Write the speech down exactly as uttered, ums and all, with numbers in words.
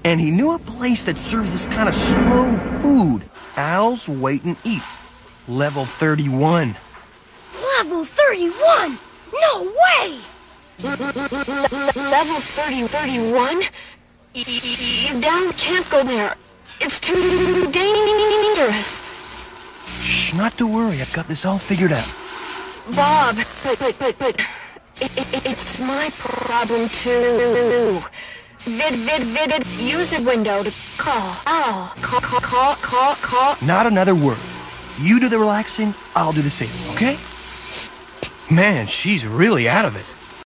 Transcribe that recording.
And he knew a place that serves this kind of slow food. Al's Wait and Eat. Level thirty-one. Level thirty-one? No way! Level thirty, thirty-one? You down can't go there. It's too dangerous. Shh, not to worry. I've got this all figured out. Bob, but, but, but, but, it, it, it's my problem too. Vid, vid, vid, use a window to call. I'll call, call, call, call, call. Not another word. You do the relaxing, I'll do the saving, okay? Man, she's really out of it.